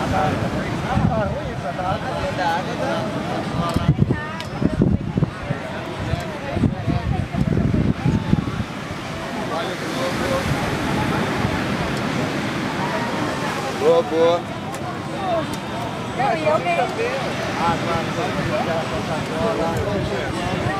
Boa, boa. Não, e eu mesmo. Ah, claro.